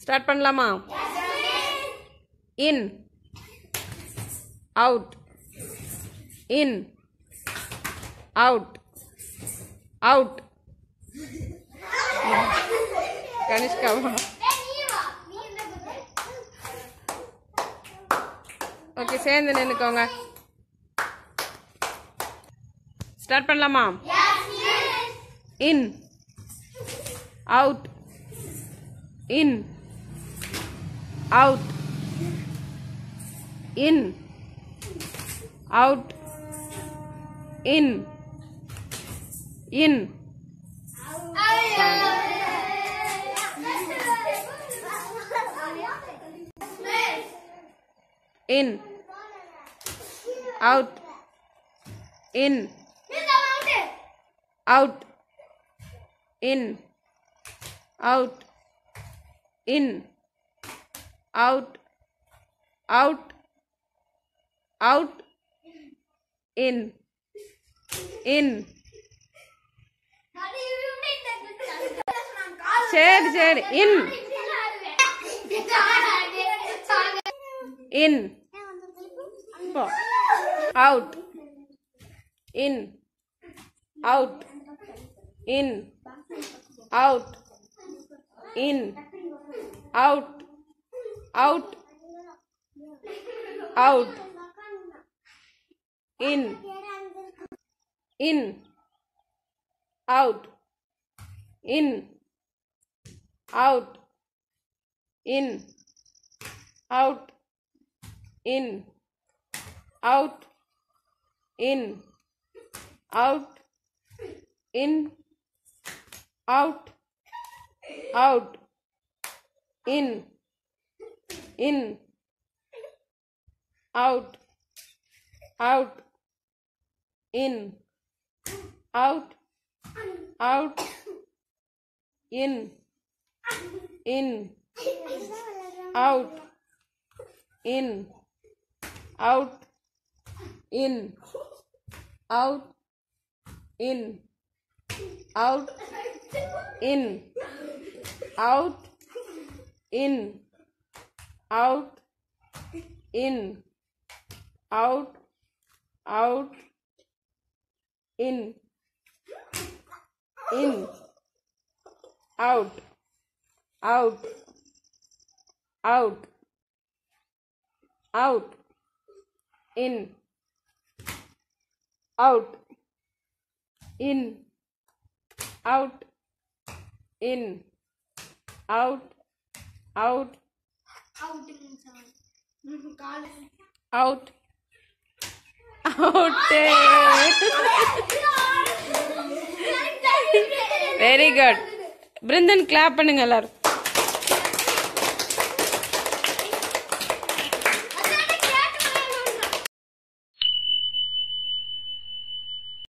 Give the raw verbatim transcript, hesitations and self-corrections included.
Start பண்ணலாமா? In out in out out. கனிஷ்காவா? Okay, சேர்ந்து நின்னுக்கோங்க. ஸ்டார்ட் பண்ணலாமா? In out in out in out in in in out in out in out in out out out in in சரி சரி in in out in out in out in out out out in in out in out in out in out in out in out out in in out out in out out in in out in out in out in out in out in out in out out in in out out out out in out in out in out out out out. Very good. Brindan, clap பண்ணுங்க எல்லாரும்.